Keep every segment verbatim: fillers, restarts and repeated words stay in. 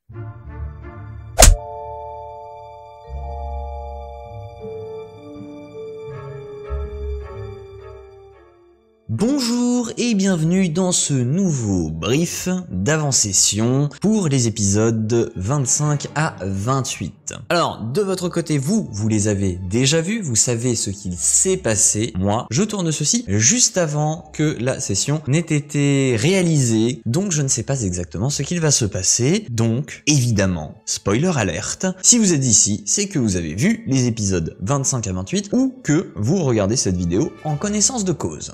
Bonjour et bienvenue dans ce nouveau brief d'avant-session pour les épisodes vingt-cinq à vingt-huit. Alors, de votre côté, vous, vous les avez déjà vus, vous savez ce qu'il s'est passé. Moi, je tourne ceci juste avant que la session n'ait été réalisée, donc je ne sais pas exactement ce qu'il va se passer. Donc, évidemment, spoiler alerte, si vous êtes ici, c'est que vous avez vu les épisodes vingt-cinq à vingt-huit ou que vous regardez cette vidéo en connaissance de cause.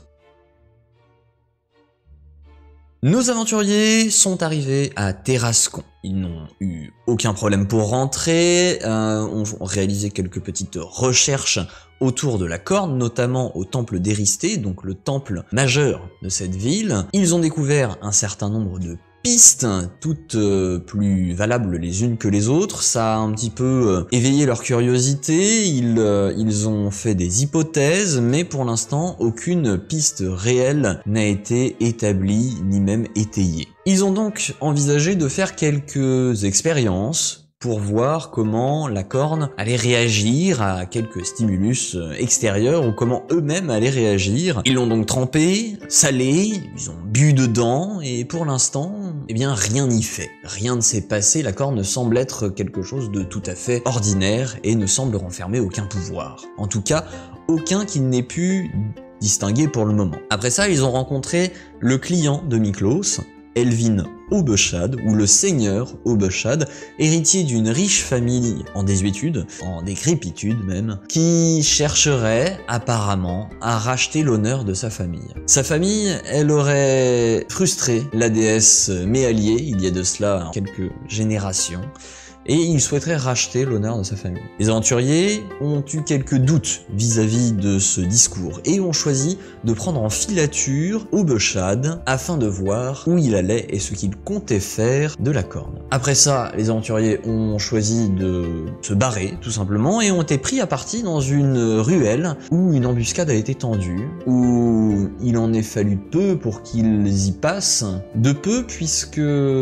Nos aventuriers sont arrivés à Terrascon. Ils n'ont eu aucun problème pour rentrer, euh, ont réalisé quelques petites recherches autour de la corne, notamment au temple d'Éristé, donc le temple majeur de cette ville. Ils ont découvert un certain nombre de pistes, toutes euh, plus valables les unes que les autres. Ça a un petit peu euh, éveillé leur curiosité, ils, euh, ils ont fait des hypothèses, mais pour l'instant, aucune piste réelle n'a été établie, ni même étayée. Ils ont donc envisagé de faire quelques expériences pour voir comment la corne allait réagir à quelques stimulus extérieurs ou comment eux-mêmes allaient réagir. Ils l'ont donc trempé, salé, ils ont bu dedans et pour l'instant, eh bien rien n'y fait. Rien ne s'est passé, la corne semble être quelque chose de tout à fait ordinaire et ne semble renfermer aucun pouvoir. En tout cas, aucun qu'il n'ait pu distinguer pour le moment. Après ça, ils ont rencontré le client de Miklos, Elvin Obeshad, ou le seigneur Obeshad, héritier d'une riche famille en désuétude, en décrépitude même, qui chercherait apparemment à racheter l'honneur de sa famille. Sa famille, elle aurait frustré la déesse Méalié, il y a de cela quelques générations, et il souhaiterait racheter l'honneur de sa famille. Les aventuriers ont eu quelques doutes vis-à-vis de ce discours et ont choisi de prendre en filature Obeshad afin de voir où il allait et ce qu'il comptait faire de la corne. Après ça, les aventuriers ont choisi de se barrer tout simplement et ont été pris à partie dans une ruelle où une embuscade a été tendue, où il en est fallu peu pour qu'ils y passent, de peu puisque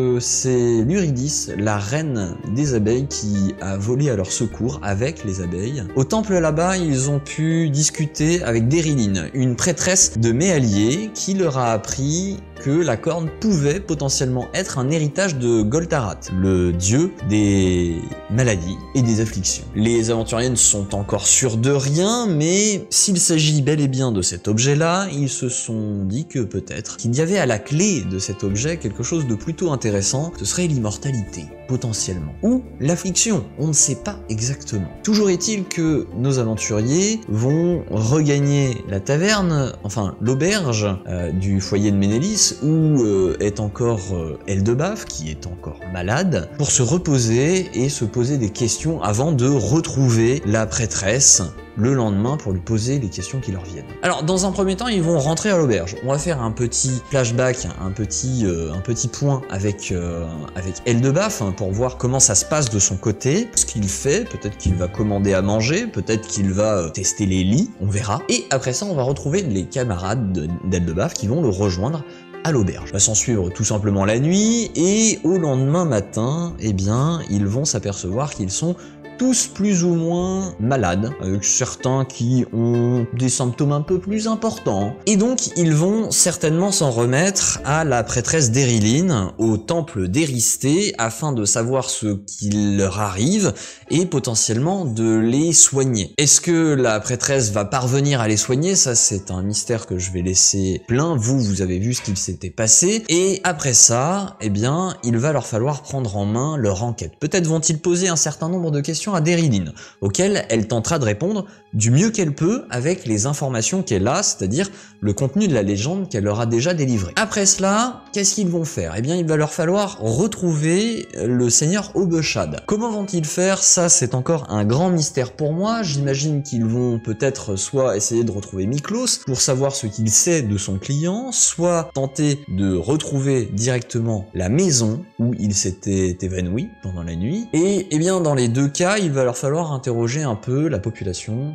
c'est Luridis, la reine des abeilles, qui a volé à leur secours avec les abeilles. Au temple là-bas, ils ont pu discuter avec Dériline, une prêtresse de Méalié, qui leur a appris que la corne pouvait potentiellement être un héritage de Goltarat, le dieu des maladies et des afflictions. Les aventuriers ne sont encore sûrs de rien, mais s'il s'agit bel et bien de cet objet-là, ils se sont dit que peut-être qu'il y avait à la clé de cet objet quelque chose de plutôt intéressant, ce serait l'immortalité, potentiellement. Ou l'affliction, on ne sait pas exactement. Toujours est-il que nos aventuriers vont regagner la taverne, enfin l'auberge euh, du foyer de Ménélis, où euh, est encore euh, Eldebaf, qui est encore malade, pour se reposer et se poser des questions avant de retrouver la prêtresse le lendemain pour lui poser les questions qui leur viennent. Alors dans un premier temps, ils vont rentrer à l'auberge. On va faire un petit flashback, un petit, euh, un petit point avec, euh, avec Eldebaf hein, pour voir comment ça se passe de son côté, ce qu'il fait, peut-être qu'il va commander à manger, peut-être qu'il va euh, tester les lits, on verra. Et après ça, on va retrouver les camarades d'Eldebaf qui vont le rejoindre à l'auberge. Va s'en suivre tout simplement la nuit et au lendemain matin, eh bien, ils vont s'apercevoir qu'ils sont tous plus ou moins malades, avec certains qui ont des symptômes un peu plus importants. Et donc, ils vont certainement s'en remettre à la prêtresse d'Ériline, au temple d'Éristé, afin de savoir ce qui leur arrive et potentiellement de les soigner. Est-ce que la prêtresse va parvenir à les soigner? Ça, c'est un mystère que je vais laisser plein. Vous, vous avez vu ce qu'il s'était passé. Et après ça, eh bien, il va leur falloir prendre en main leur enquête. Peut-être vont-ils poser un certain nombre de questions à Dériline, auxquelles elle tentera de répondre du mieux qu'elle peut avec les informations qu'elle a, c'est-à-dire le contenu de la légende qu'elle leur a déjà délivré. Après cela, qu'est-ce qu'ils vont faire? Eh bien, il va leur falloir retrouver le seigneur Obeshad. Comment vont-ils faire? Ça, c'est encore un grand mystère pour moi. J'imagine qu'ils vont peut-être soit essayer de retrouver Miklos pour savoir ce qu'il sait de son client, soit tenter de retrouver directement la maison où il s'était évanoui pendant la nuit. Et eh bien, dans les deux cas, il va leur falloir interroger un peu la population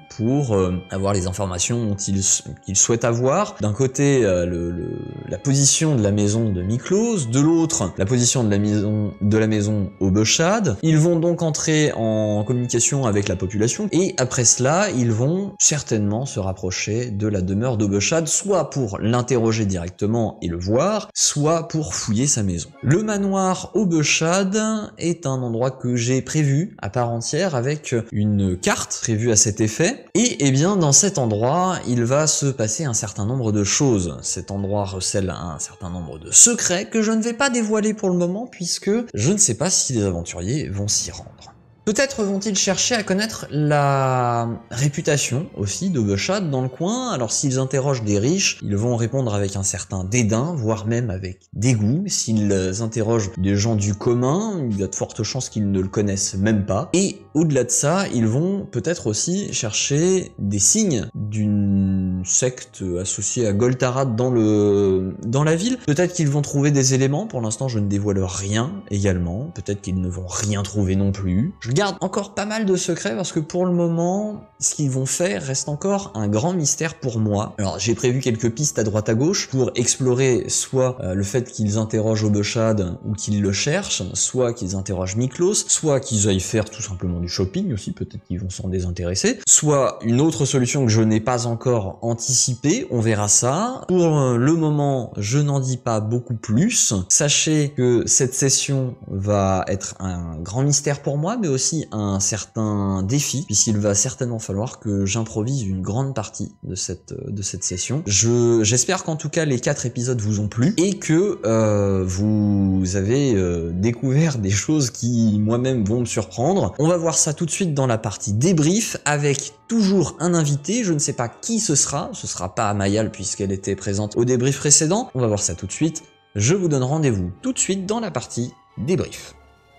pour euh, avoir les informations dont il, qu'il souhaite avoir. D'un côté, euh, le, le, la position de la maison de Miklos, de l'autre, la position de la maison de la maison au Beshad. Ils vont donc entrer en communication avec la population, et après cela, ils vont certainement se rapprocher de la demeure d'Obeshad, soit pour l'interroger directement et le voir, soit pour fouiller sa maison. Le manoir Obeshad est un endroit que j'ai prévu à part entière avec une carte prévue à cet effet, et eh bien dans cet endroit, il va se passer un certain nombre de choses. Cet endroit recèle un certain nombre de secrets que je ne vais pas dévoiler pour le moment puisque je ne sais pas si les aventuriers vont s'y rendre. Peut-être vont-ils chercher à connaître la réputation aussi de Beshad dans le coin. Alors s'ils interrogent des riches, ils vont répondre avec un certain dédain, voire même avec dégoût. S'ils interrogent des gens du commun, il y a de fortes chances qu'ils ne le connaissent même pas. Et au-delà de ça, ils vont peut-être aussi chercher des signes d'une secte associée à Goltarad dans le dans la ville. Peut-être qu'ils vont trouver des éléments. Pour l'instant, je ne dévoile rien également. Peut-être qu'ils ne vont rien trouver non plus. Je garde encore pas mal de secrets parce que pour le moment, ce qu'ils vont faire reste encore un grand mystère pour moi. Alors j'ai prévu quelques pistes à droite à gauche pour explorer soit euh, le fait qu'ils interrogent Obeshad ou qu'ils le cherchent, soit qu'ils interrogent Miklos, soit qu'ils aillent faire tout simplement du shopping aussi, peut-être qu'ils vont s'en désintéresser, soit une autre solution que je n'ai pas encore anticipée, on verra ça. Pour euh, le moment, je n'en dis pas beaucoup plus. Sachez que cette session va être un grand mystère pour moi, mais aussi un certain défi, puisqu'il va certainement falloir que j'improvise une grande partie de cette de cette session. Je j'espère qu'en tout cas les quatre épisodes vous ont plu et que euh, vous avez euh, découvert des choses qui moi-même vont me surprendre. On va voir ça tout de suite dans la partie débrief avec toujours un invité. Je ne sais pas qui ce sera. Ce sera pas Mayal puisqu'elle était présente au débrief précédent. On va voir ça tout de suite. Je vous donne rendez-vous tout de suite dans la partie débrief.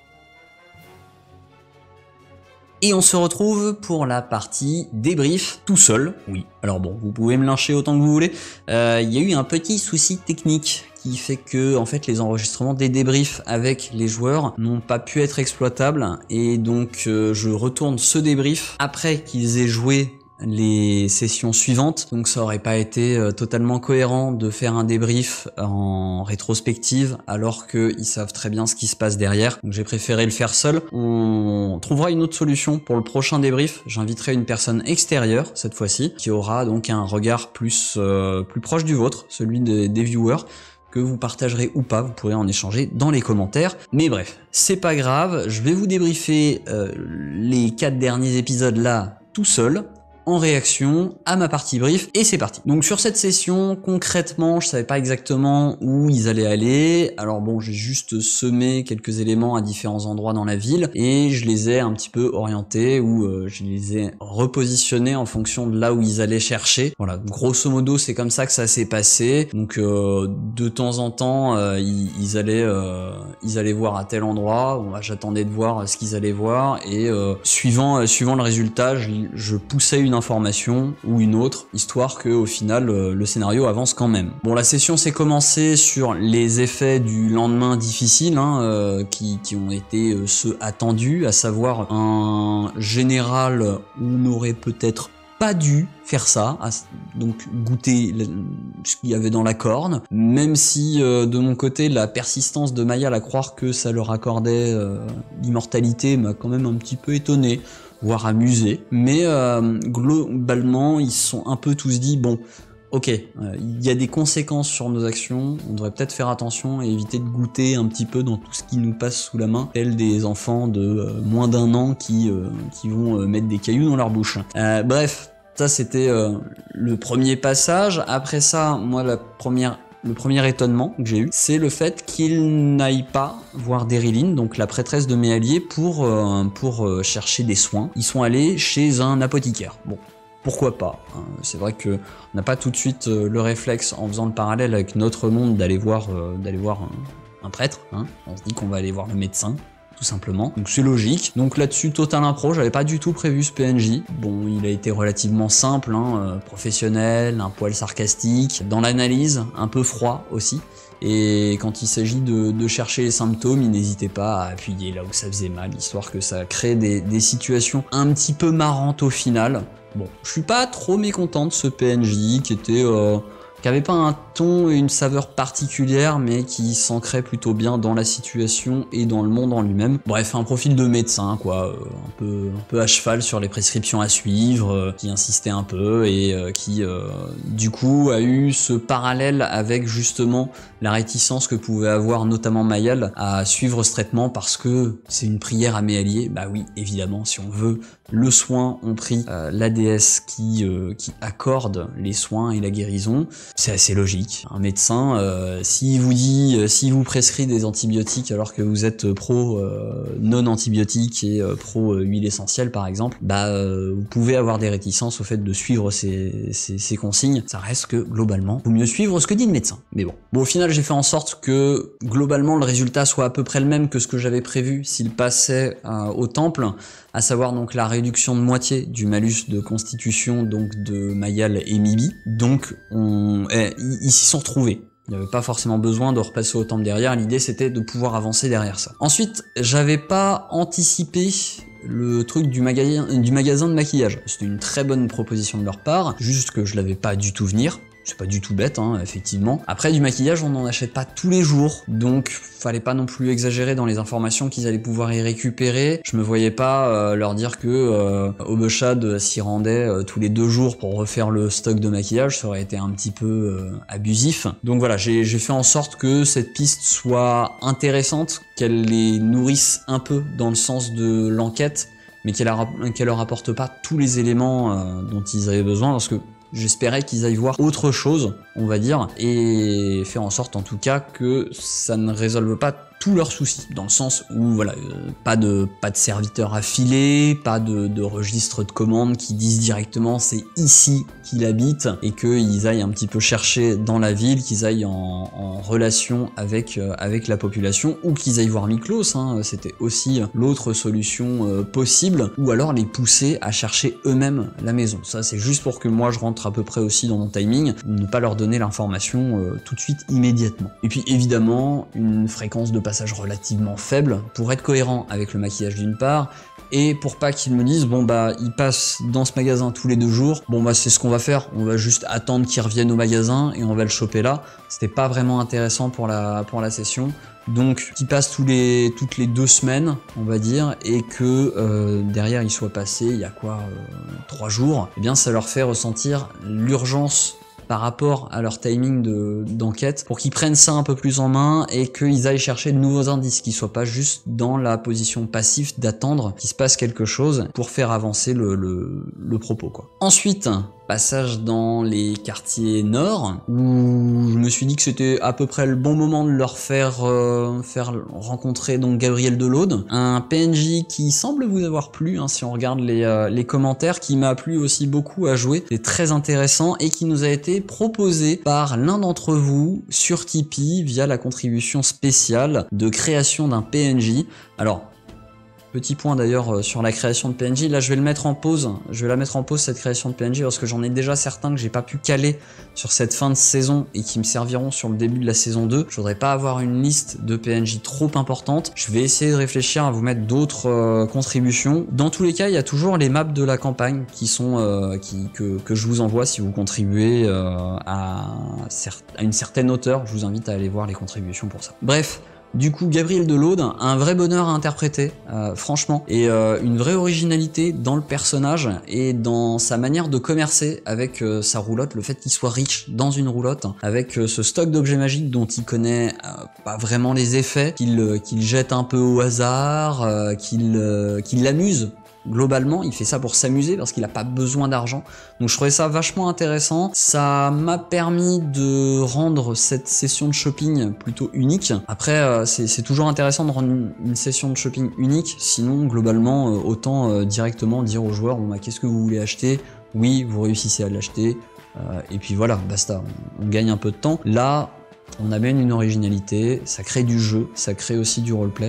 Et on se retrouve pour la partie débrief tout seul. Oui, alors bon, vous pouvez me lyncher autant que vous voulez. Euh, il y a eu un petit souci technique qui fait que en fait les enregistrements des débriefs avec les joueurs n'ont pas pu être exploitables. Et donc euh, je retourne ce débrief après qu'ils aient joué les sessions suivantes, donc ça aurait pas été euh, totalement cohérent de faire un débrief en rétrospective alors qu'ils savent très bien ce qui se passe derrière, donc j'ai préféré le faire seul. On trouvera une autre solution pour le prochain débrief, j'inviterai une personne extérieure cette fois-ci, qui aura donc un regard plus, euh, plus proche du vôtre, celui des, des viewers, que vous partagerez ou pas, vous pourrez en échanger dans les commentaires. Mais bref, c'est pas grave, je vais vous débriefer euh, les quatre derniers épisodes là tout seul, en réaction à ma partie brief, et c'est parti. Donc sur cette session, concrètement, je savais pas exactement où ils allaient aller. Alors bon, j'ai juste semé quelques éléments à différents endroits dans la ville, et je les ai un petit peu orientés, ou euh, je les ai repositionnés en fonction de là où ils allaient chercher. Voilà, grosso modo, c'est comme ça que ça s'est passé. Donc euh, de temps en temps, euh, ils, ils allaient euh, ils allaient voir à tel endroit. Bon, bah, j'attendais de voir ce qu'ils allaient voir, et euh, suivant, euh, suivant le résultat, je, je poussais une information ou une autre, histoire que au final euh, le scénario avance quand même. Bon, la session s'est commencée sur les effets du lendemain difficile, hein, euh, qui, qui ont été euh, ceux attendus, à savoir un général où on aurait peut-être pas dû faire ça, donc goûter ce qu'il y avait dans la corne, même si euh, de mon côté la persistance de Mayal à croire que ça leur accordait euh, l'immortalité m'a quand même un petit peu étonné, voire amusé, mais euh, globalement ils se sont un peu tous dit bon, ok, il euh, y a des conséquences sur nos actions, on devrait peut-être faire attention et éviter de goûter un petit peu dans tout ce qui nous passe sous la main, tels des enfants de euh, moins d'un an qui, euh, qui vont euh, mettre des cailloux dans leur bouche. Euh, bref, ça c'était euh, le premier passage. Après ça, moi la première... Le premier étonnement que j'ai eu, c'est le fait qu'ils n'aillent pas voir Deriline, donc la prêtresse de Méallier, pour, euh, pour euh, chercher des soins. Ils sont allés chez un apothicaire. Bon, pourquoi pas, hein. C'est vrai que on n'a pas tout de suite euh, le réflexe, en faisant le parallèle avec notre monde, d'aller voir, euh, d'aller voir un, un prêtre. Hein. On se dit qu'on va aller voir le médecin. tout simplement. Donc c'est logique. Donc là-dessus, total impro, j'avais pas du tout prévu ce P N J. Bon, il a été relativement simple, hein, euh, professionnel, un poil sarcastique, dans l'analyse, un peu froid aussi. Et quand il s'agit de, de chercher les symptômes, il n'hésitait pas à appuyer là où ça faisait mal, histoire que ça crée des, des situations un petit peu marrantes au final. Bon, je suis pas trop mécontent de ce P N J qui était... Euh, qui avait pas un ton et une saveur particulière, mais qui s'ancrait plutôt bien dans la situation et dans le monde en lui-même. Bref, un profil de médecin, quoi, euh, un peu, un peu à cheval sur les prescriptions à suivre, euh, qui insistait un peu et euh, qui, euh, du coup, a eu ce parallèle avec justement la réticence que pouvait avoir notamment Mayal à suivre ce traitement parce que c'est une prière à Méallier. Bah oui, évidemment, si on veut le soin, on prie euh, la déesse qui, euh, qui accorde les soins et la guérison. C'est assez logique. Un médecin, euh, s'il vous dit, euh, s'il vous prescrit des antibiotiques alors que vous êtes pro euh, non antibiotiques et euh, pro euh, huile essentielle par exemple, bah euh, vous pouvez avoir des réticences au fait de suivre ces, ces, ces consignes. Ça reste que globalement, il vaut mieux suivre ce que dit le médecin. Mais bon, bon au final j'ai fait en sorte que globalement le résultat soit à peu près le même que ce que j'avais prévu s'il passait euh, au temple, à savoir donc la réduction de moitié du malus de constitution donc de Mayal et Mibi. Donc on, eh, ils s'y sont retrouvés. Il n'y avait pas forcément besoin de repasser au temple derrière, l'idée c'était de pouvoir avancer derrière ça. Ensuite, j'avais pas anticipé le truc du, maga du magasin de maquillage. C'était une très bonne proposition de leur part, juste que je l'avais pas du tout venir. C'est pas du tout bête, hein, effectivement. Après, du maquillage, on n'en achète pas tous les jours, donc fallait pas non plus exagérer dans les informations qu'ils allaient pouvoir y récupérer. Je me voyais pas euh, leur dire que euh, Obeshad s'y rendait euh, tous les deux jours pour refaire le stock de maquillage, ça aurait été un petit peu euh, abusif. Donc voilà, j'ai fait en sorte que cette piste soit intéressante, qu'elle les nourrisse un peu dans le sens de l'enquête, mais qu'elle qu'elle leur apporte pas tous les éléments euh, dont ils avaient besoin, parce que j'espérais qu'ils aillent voir autre chose, on va dire, et faire en sorte en tout cas que ça ne résolve pas tous leurs soucis, dans le sens où voilà, euh, pas de pas de serviteurs affilés, pas de, de registre de commandes qui disent directement c'est ici qu'il habite et qu'ils aillent un petit peu chercher dans la ville, qu'ils aillent en, en relation avec euh, avec la population, ou qu'ils aillent voir Miklos, hein, c'était aussi l'autre solution euh, possible, ou alors les pousser à chercher eux-mêmes la maison. Ça c'est juste pour que moi je rentre à peu près aussi dans mon timing, ne pas leur donner l'information euh, tout de suite immédiatement. Et puis évidemment une fréquence de passage relativement faible pour être cohérent avec le maquillage d'une part, et pour pas qu'ils me disent bon bah il passe dans ce magasin tous les deux jours, bon bah c'est ce qu'on va faire, on va juste attendre qu'il revienne au magasin et on va le choper là. C'était pas vraiment intéressant pour la pour la session. Donc qu'il passe tous les toutes les deux semaines on va dire, et que euh, derrière il soit passé il y a quoi euh, trois jours, et eh bien ça leur fait ressentir l'urgence par rapport à leur timing de d'enquête, pour qu'ils prennent ça un peu plus en main et qu'ils aillent chercher de nouveaux indices, qu'ils soient pas juste dans la position passive d'attendre qu'il se passe quelque chose pour faire avancer le, le, le propos, quoi. Ensuite, passage dans les quartiers nord, où je me suis dit que c'était à peu près le bon moment de leur faire euh, faire rencontrer donc Gabriel Delaude, un P N J qui semble vous avoir plu, hein, si on regarde les, euh, les commentaires, qui m'a plu aussi beaucoup à jouer, c'est très intéressant, et qui nous a été proposé par l'un d'entre vous sur Tipeee via la contribution spéciale de création d'un P N J. Alors, petit point d'ailleurs sur la création de P N J, là je vais le mettre en pause, je vais la mettre en pause cette création de P N J parce que j'en ai déjà certains que j'ai pas pu caler sur cette fin de saison et qui me serviront sur le début de la saison deux. Je voudrais pas avoir une liste de P N J trop importante, je vais essayer de réfléchir à vous mettre d'autres euh, contributions. Dans tous les cas, il y a toujours les maps de la campagne qui sont euh, qui, que, que je vous envoie si vous contribuez euh, à, à une certaine hauteur. Je vous invite à aller voir les contributions pour ça. Bref. Du coup, Gabriel Delaude, un vrai bonheur à interpréter, euh, franchement, et euh, une vraie originalité dans le personnage et dans sa manière de commercer avec euh, sa roulotte, le fait qu'il soit riche dans une roulotte, avec euh, ce stock d'objets magiques dont il connaît euh, pas vraiment les effets, qu'il euh, qu'il jette un peu au hasard, euh, qu'il euh, qu'il l'amuse. Globalement, il fait ça pour s'amuser parce qu'il n'a pas besoin d'argent. Donc je trouvais ça vachement intéressant. Ça m'a permis de rendre cette session de shopping plutôt unique. Après, euh, c'est toujours intéressant de rendre une, une session de shopping unique. Sinon, globalement, euh, autant euh, directement dire aux joueurs, bon bah qu'est-ce que vous voulez acheter? Oui, vous réussissez à l'acheter. Euh, et puis voilà, basta. On, on gagne un peu de temps. Là, on amène une originalité. Ça crée du jeu. Ça crée aussi du roleplay.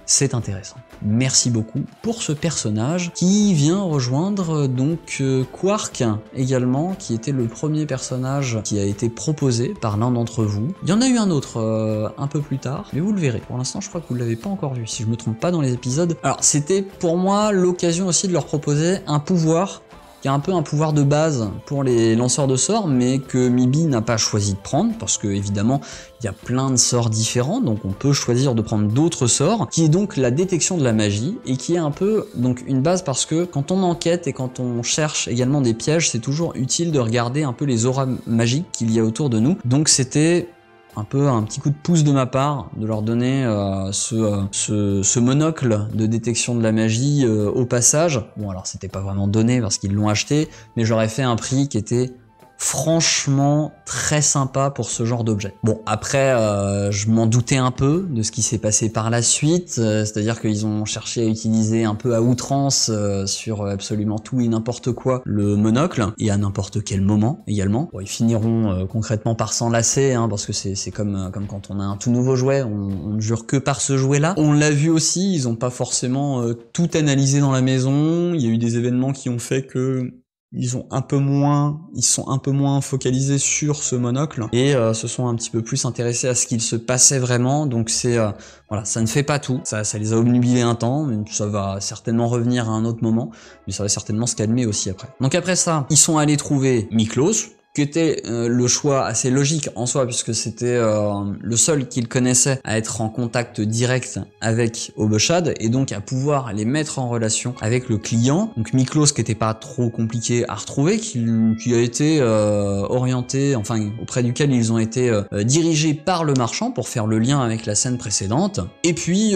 c'est intéressant. Merci beaucoup pour ce personnage qui vient rejoindre donc euh, Quark également, qui était le premier personnage qui a été proposé par l'un d'entre vous. Il y en a eu un autre euh, un peu plus tard, mais vous le verrez. Pour l'instant, je crois que vous ne l'avez pas encore vu, si je me trompe pas dans les épisodes. Alors, c'était pour moi l'occasion aussi de leur proposer un pouvoir qui a un peu un pouvoir de base pour les lanceurs de sorts, mais que Mibi n'a pas choisi de prendre, parce que évidemment, il y a plein de sorts différents, donc on peut choisir de prendre d'autres sorts, qui est donc la détection de la magie, et qui est un peu donc une base parce que quand on enquête et quand on cherche également des pièges, c'est toujours utile de regarder un peu les auras magiques qu'il y a autour de nous. Donc c'était un peu un petit coup de pouce de ma part de leur donner euh, ce, euh, ce, ce monocle de détection de la magie euh, au passage. Bon, alors c'était pas vraiment donné parce qu'ils l'ont acheté, mais j'aurais fait un prix qui était franchement très sympa pour ce genre d'objet. Bon, après, euh, je m'en doutais un peu de ce qui s'est passé par la suite, euh, c'est-à-dire qu'ils ont cherché à utiliser un peu à outrance euh, sur absolument tout et n'importe quoi le monocle, et à n'importe quel moment également. Bon, ils finiront euh, concrètement par s'enlacer, hein, parce que c'est comme, euh, comme quand on a un tout nouveau jouet, on, on ne jure que par ce jouet-là. On l'a vu aussi, ils ont pas forcément euh, tout analysé dans la maison, il y a eu des événements qui ont fait que ils ont un peu moins, ils sont un peu moins focalisés sur ce monocle et euh, se sont un petit peu plus intéressés à ce qu'il se passait vraiment. Donc c'est euh, voilà, ça ne fait pas tout. Ça, ça les a obnubilés un temps, mais ça va certainement revenir à un autre moment, mais ça va certainement se calmer aussi après. Donc après ça, ils sont allés trouver Miklos, qui était euh, le choix assez logique en soi, puisque c'était euh, le seul qu'ils connaissaient à être en contact direct avec Obeshad, et donc à pouvoir les mettre en relation avec le client. Donc Miklos, qui était pas trop compliqué à retrouver, qui, qui a été euh, orienté, enfin auprès duquel ils ont été euh, dirigés par le marchand pour faire le lien avec la scène précédente. Et puis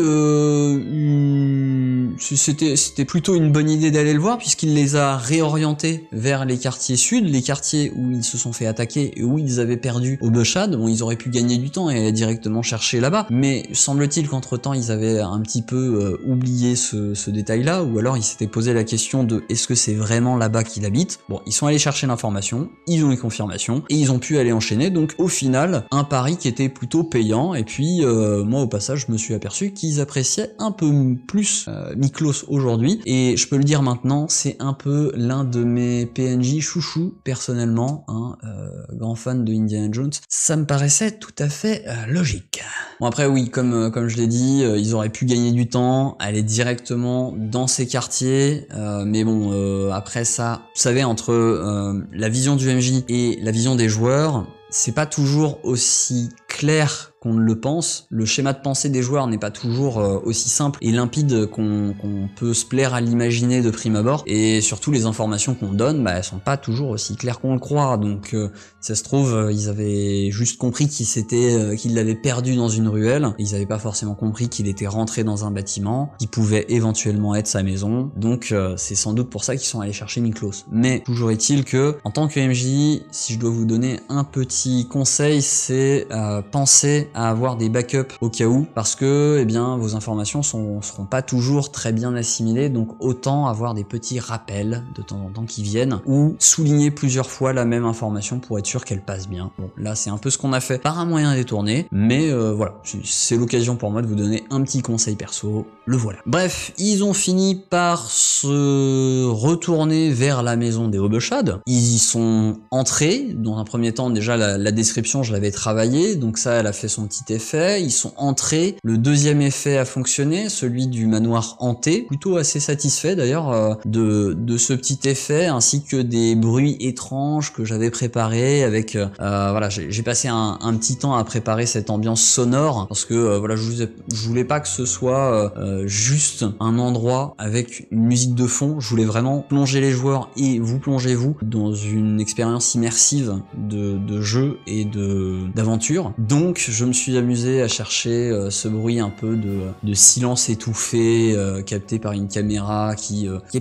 euh, c'était c'était plutôt une bonne idée d'aller le voir, puisqu'il les a réorientés vers les quartiers sud, les quartiers où ils se sont fait attaquer et où ils avaient perdu Obeshad. Bon, ils auraient pu gagner du temps et aller directement chercher là-bas, mais semble-t-il qu'entre temps ils avaient un petit peu euh, oublié ce, ce détail-là, ou alors ils s'étaient posé la question de est-ce que c'est vraiment là-bas qu'il habite. Bon, ils sont allés chercher l'information, ils ont eu confirmation et ils ont pu aller enchaîner. Donc au final, un pari qui était plutôt payant. Et puis euh, moi au passage, je me suis aperçu qu'ils appréciaient un peu plus euh, Miklos aujourd'hui, et je peux le dire maintenant, c'est un peu l'un de mes P N J chouchou personnellement. Hein, euh, grand fan de Indiana Jones, ça me paraissait tout à fait euh, logique. Bon après oui, comme euh, comme je l'ai dit, euh, ils auraient pu gagner du temps, aller directement dans ces quartiers, euh, mais bon euh, après ça, vous savez, entre euh, la vision du M J et la vision des joueurs, c'est pas toujours aussi clair qu'on ne le pense. Le schéma de pensée des joueurs n'est pas toujours euh, aussi simple et limpide qu'on qu'on peut se plaire à l'imaginer de prime abord, et surtout les informations qu'on donne, bah, elles sont pas toujours aussi claires qu'on le croit. Donc euh, ça se trouve, euh, ils avaient juste compris qu'il s'était, euh, qu'il l'avait perdu dans une ruelle, et ils avaient pas forcément compris qu'il était rentré dans un bâtiment qui pouvait éventuellement être sa maison. Donc euh, c'est sans doute pour ça qu'ils sont allés chercher Miklos. Mais toujours est-il que, en tant que M J, si je dois vous donner un petit conseil, c'est euh, penser à avoir des backups au cas où, parce que eh bien vos informations sont, seront pas toujours très bien assimilées, donc autant avoir des petits rappels de temps en temps qui viennent, ou souligner plusieurs fois la même information pour être sûr qu'elle passe bien. Bon, là c'est un peu ce qu'on a fait par un moyen détourné, mais euh, voilà, c'est l'occasion pour moi de vous donner un petit conseil perso, le voilà. Bref, ils ont fini par se retourner vers la maison des Obeshad. Ils y sont entrés. Dans un premier temps, déjà la, la description je l'avais travaillée, donc ça elle a fait son petit effet. Ils sont entrés. Le deuxième effet a fonctionné, celui du manoir hanté. Plutôt assez satisfait d'ailleurs euh, de, de ce petit effet, ainsi que des bruits étranges que j'avais préparés avec... Euh, voilà, j'ai passé un, un petit temps à préparer cette ambiance sonore, parce que euh, voilà, je, vous ai, je voulais pas que ce soit euh, juste un endroit avec une musique de fond. Je voulais vraiment plonger les joueurs et vous plongez vous dans une expérience immersive de, de jeu et de d'aventure. Donc je me suis amusé à chercher euh, ce bruit un peu de, de silence étouffé euh, capté par une caméra qui, euh, qui est pas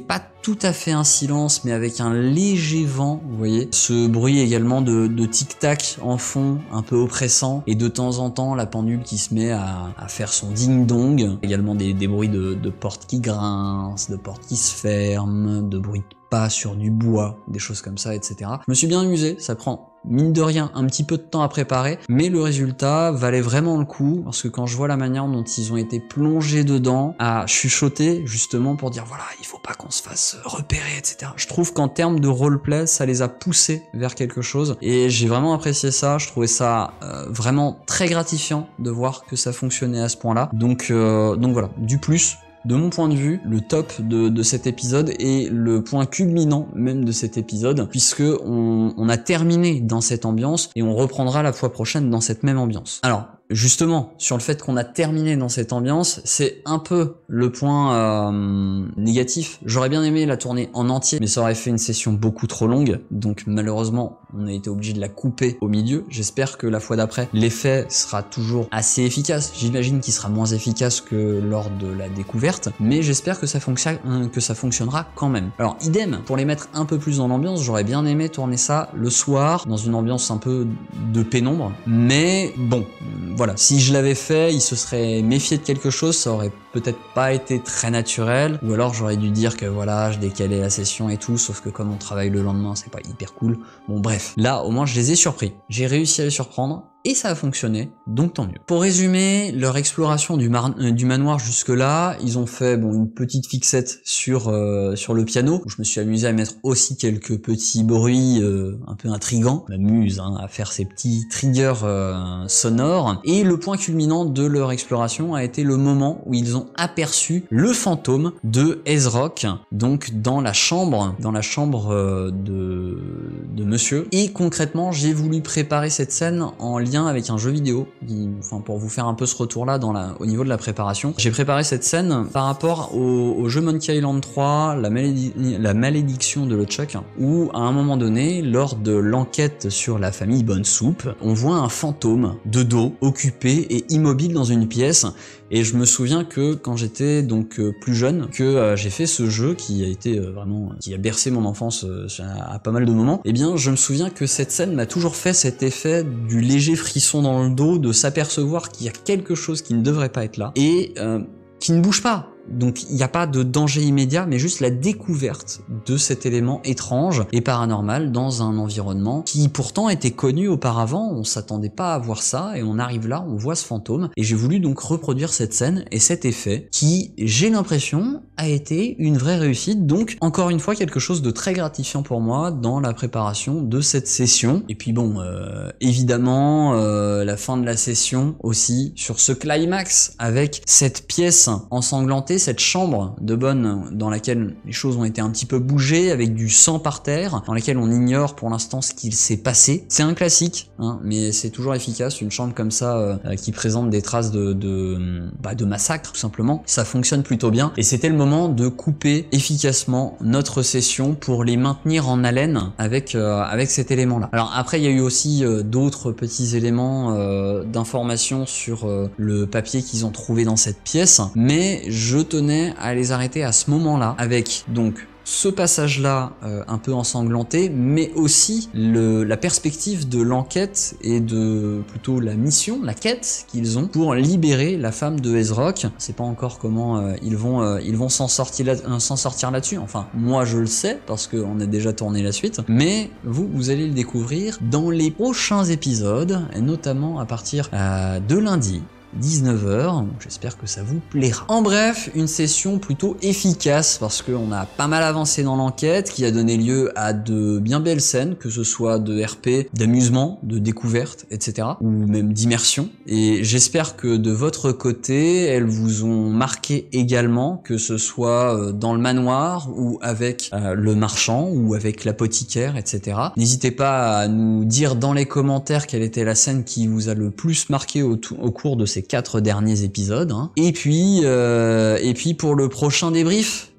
tout à fait un silence, mais avec un léger vent, vous voyez. Ce bruit également de, de tic-tac en fond, un peu oppressant, et de temps en temps, la pendule qui se met à, à faire son ding-dong. Également des, des bruits de, de portes qui grincent, de portes qui se ferment, de bruits de pas sur du bois, des choses comme ça, et cetera. Je me suis bien amusé, ça prend mine de rien un petit peu de temps à préparer, mais le résultat valait vraiment le coup, parce que quand je vois la manière dont ils ont été plongés dedans, à chuchoter justement pour dire voilà, il faut pas qu'on se fasse repérer, et cetera. Je trouve qu'en termes de roleplay, ça les a poussés vers quelque chose, et j'ai vraiment apprécié ça. Je trouvais ça euh, vraiment très gratifiant de voir que ça fonctionnait à ce point-là. Donc, euh, donc voilà, du plus. De mon point de vue, le top de, de cet épisode est le point culminant même de cet épisode, puisque on, on a terminé dans cette ambiance et on reprendra la fois prochaine dans cette même ambiance. Alors, justement, sur le fait qu'on a terminé dans cette ambiance, c'est un peu le point euh, négatif. J'aurais bien aimé la tourner en entier, mais ça aurait fait une session beaucoup trop longue, donc malheureusement, on a été obligé de la couper au milieu. J'espère que la fois d'après, l'effet sera toujours assez efficace. J'imagine qu'il sera moins efficace que lors de la découverte, mais j'espère que ça fonctionne, que ça fonctionnera quand même. Alors, idem, pour les mettre un peu plus dans l'ambiance, j'aurais bien aimé tourner ça le soir, dans une ambiance un peu de pénombre, mais bon, voilà, si je l'avais fait, il se serait méfié de quelque chose, ça aurait peut-être pas été très naturel, ou alors j'aurais dû dire que voilà, je décalais la session et tout, sauf que comme on travaille le lendemain, c'est pas hyper cool. Bon bref, là au moins je les ai surpris, j'ai réussi à les surprendre, et ça a fonctionné, donc tant mieux. Pour résumer, leur exploration du, euh, du manoir jusque-là, ils ont fait bon une petite fixette sur euh, sur le piano, où je me suis amusé à mettre aussi quelques petits bruits euh, un peu intrigants. Je m'amuse hein, à faire ces petits triggers euh, sonores. Et le point culminant de leur exploration a été le moment où ils ont aperçu le fantôme de Ezrock, donc dans la chambre, dans la chambre euh, de, de monsieur. Et concrètement, j'ai voulu préparer cette scène en lien avec un jeu vidéo, qui, enfin pour vous faire un peu ce retour là dans la, au niveau de la préparation. J'ai préparé cette scène par rapport au, au jeu Monkey Island trois, la, malédi la malédiction de LeChuck, où à un moment donné, lors de l'enquête sur la famille Bonne Soupe, on voit un fantôme de dos, occupé et immobile dans une pièce. Et je me souviens que quand j'étais donc euh, plus jeune, que euh, j'ai fait ce jeu qui a été euh, vraiment, qui a bercé mon enfance euh, à, à pas mal de moments, et bien je me souviens que cette scène m'a toujours fait cet effet du léger frisson dans le dos, de s'apercevoir qu'il y a quelque chose qui ne devrait pas être là, et euh, qui ne bouge pas. Donc il n'y a pas de danger immédiat, mais juste la découverte de cet élément étrange et paranormal dans un environnement qui pourtant était connu auparavant. On s'attendait pas à voir ça et on arrive là, on voit ce fantôme. Et j'ai voulu donc reproduire cette scène et cet effet qui, j'ai l'impression, a été une vraie réussite. Donc encore une fois quelque chose de très gratifiant pour moi dans la préparation de cette session. Et puis bon, euh, évidemment euh, la fin de la session aussi sur ce climax avec cette pièce ensanglantée, cette chambre de bonne dans laquelle les choses ont été un petit peu bougées, avec du sang par terre, dans laquelle on ignore pour l'instant ce qu'il s'est passé. C'est un classique, hein, mais c'est toujours efficace, une chambre comme ça euh, qui présente des traces de, de, bah, de massacre tout simplement. Ça fonctionne plutôt bien, et c'était le moment de couper efficacement notre session pour les maintenir en haleine avec, euh, avec cet élément-là. Alors après, il y a eu aussi euh, d'autres petits éléments euh, d'information sur euh, le papier qu'ils ont trouvé dans cette pièce, mais je tenais à les arrêter à ce moment-là avec donc ce passage-là euh, un peu ensanglanté, mais aussi le, la perspective de l'enquête et de plutôt la mission, la quête qu'ils ont pour libérer la femme de Ezrock. Je sais pas encore comment euh, ils vont euh, ils vont s'en sortir là, euh, s'en sortir là-dessus. Enfin, moi je le sais parce qu'on a déjà tourné la suite, mais vous vous allez le découvrir dans les prochains épisodes, et notamment à partir euh, de lundi. dix-neuf heures, j'espère que ça vous plaira. En bref, une session plutôt efficace parce qu'on a pas mal avancé dans l'enquête qui a donné lieu à de bien belles scènes, que ce soit de R P, d'amusement, de découverte, et cetera, ou même d'immersion. Et j'espère que de votre côté, elles vous ont marqué également, que ce soit dans le manoir ou avec euh, le marchand ou avec l'apothicaire, et cetera. N'hésitez pas à nous dire dans les commentaires quelle était la scène qui vous a le plus marqué au, au cours de ces quatre derniers épisodes, hein. Et puis euh, et puis pour le prochain débrief,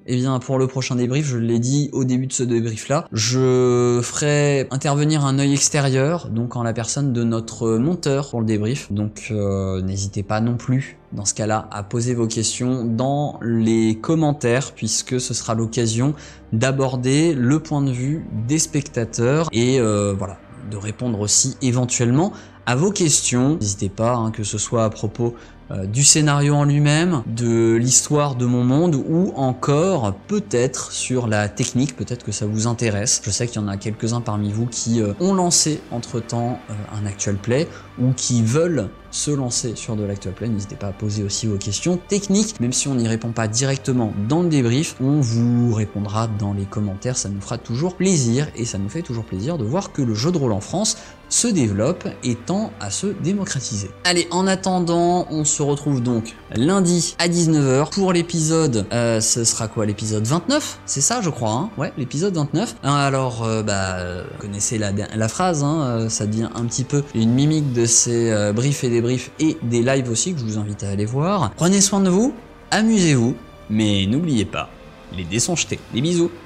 eh bien pour le prochain débrief, je l'ai dit au début de ce débrief là, je ferai intervenir un œil extérieur, donc en la personne de notre monteur pour le débrief. Donc euh, n'hésitez pas non plus dans ce cas-là à poser vos questions dans les commentaires, puisque ce sera l'occasion d'aborder le point de vue des spectateurs et euh, voilà, de répondre aussi éventuellement à vos questions. N'hésitez pas, hein, que ce soit à propos euh, du scénario en lui-même, de l'histoire de mon monde, ou encore peut-être sur la technique, peut-être que ça vous intéresse. Je sais qu'il y en a quelques-uns parmi vous qui euh, ont lancé entre-temps euh, un actual play, ou qui veulent se lancer sur de l'actual play. N'hésitez pas à poser aussi vos questions techniques, même si on n'y répond pas directement dans le débrief, on vous répondra dans les commentaires, ça nous fera toujours plaisir, et ça nous fait toujours plaisir de voir que le jeu de rôle en France se développe et tend à se démocratiser. Allez, en attendant, on se retrouve donc lundi à dix-neuf heures pour l'épisode, euh, ce sera quoi, l'épisode vingt-neuf? C'est ça je crois, hein, ouais, l'épisode vingt-neuf. Alors, euh, bah, vous connaissez la, la phrase, hein, euh, ça devient un petit peu une mimique de ces euh, briefs et débriefs et des lives aussi que je vous invite à aller voir. Prenez soin de vous, amusez-vous, mais n'oubliez pas, les dés sont jetés. Des bisous.